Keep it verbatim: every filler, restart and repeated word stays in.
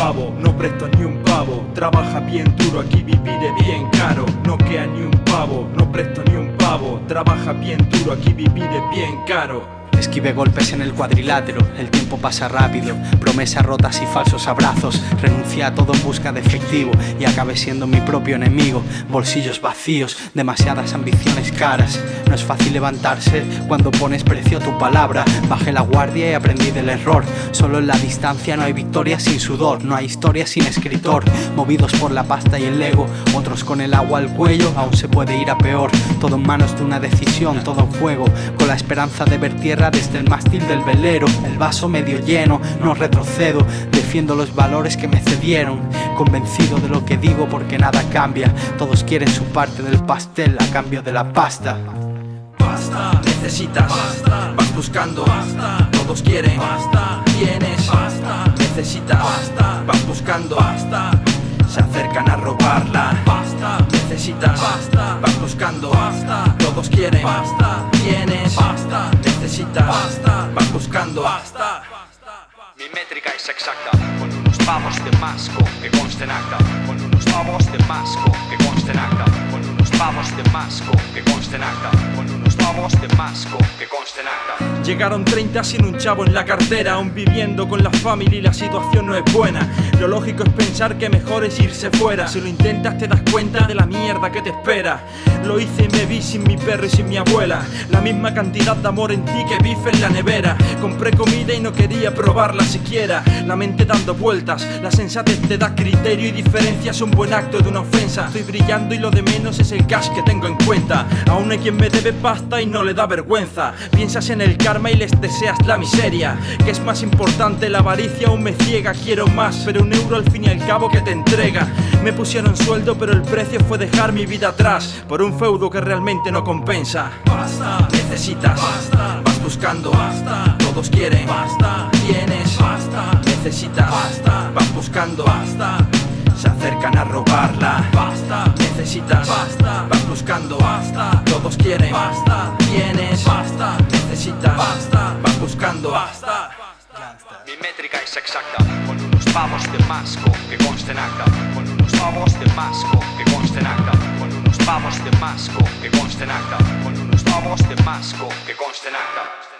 pavo, no presto ni un pavo. Trabaja bien duro, aquí vivir es bien caro. No queda ni un pavo, no presto ni un pavo. Trabaja bien duro, aquí vivir es bien caro. Esquive golpes en el cuadrilátero, el tiempo pasa rápido, promesas rotas y falsos abrazos. Renuncia a todo en busca de efectivo y acabé siendo mi propio enemigo. Bolsillos vacíos, demasiadas ambiciones caras. No es fácil levantarse cuando pones precio a tu palabra. Bajé la guardia y aprendí del error. Solo en la distancia no hay victoria sin sudor, no hay historia sin escritor. Movidos por la pasta y el ego, otros con el agua al cuello, aún se puede ir a peor. Todo en manos de una decisión, todo en juego, con la esperanza de ver tierra desde el mástil del velero. El vaso medio lleno, no retrocedo, defiendo los valores que me cedieron. Convencido de lo que digo porque nada cambia. Todos quieren su parte del pastel a cambio de la pasta. Basta, necesitas, basta, vas buscando, basta, todos quieren, basta, tienes, basta, necesitas, basta, vas buscando, basta, se acercan a robarla, basta, necesitas, basta, vas buscando, basta, todos quieren, basta, tienes, basta, necesitas, basta, vas buscando, basta. Mi métrica es exacta, con unos pavos de masco que consten acta, con unos pavos de masco que consten acta, con unos pavos de masco que consten acta, con unos pavos de masco que consten acta. Llegaron treinta sin un chavo en la cartera, aún viviendo con la familia y la situación no es buena. Lo lógico es pensar que mejor es irse fuera. Si lo intentas te das cuenta de la mierda que te espera. Lo hice y me vi sin mi perro y sin mi abuela. La misma cantidad de amor en ti que bife en la nevera. Compré comida y no quería probarla siquiera. La mente dando vueltas, la sensatez te da criterio y diferencia es un buen acto de una ofensa. Estoy brillando y lo de menos es el cash que tengo en cuenta. Aún hay quien me debe pasta y no le da vergüenza. Piensas en el karma y les deseas la miseria. Que es más importante, la avaricia aún me ciega. Quiero más, pero un euro al fin y al cabo que te entrega. Me pusieron sueldo pero el precio fue dejar mi vida atrás por un feudo que realmente no compensa. Basta, necesitas, basta, vas buscando, basta, todos quieren, basta, tienes, basta, necesitas, basta, vas buscando, basta, se acercan a robarla, basta, necesitas, basta, vas buscando, basta, todos quieren, basta, tienes, basta, necesitas, basta, vas buscando, basta. Mi métrica es exacta, con unos pavos de masco que consten acta, con unos pavos de masco que consten acta, con unos pavos de masco que consten acta, con unos pavos de masco que consten acta.